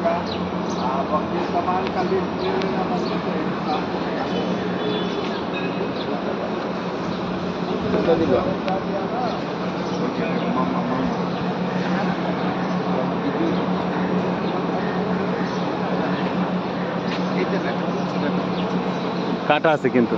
सामान का लिस्ट ले लेना কাটা আছে কিন্তু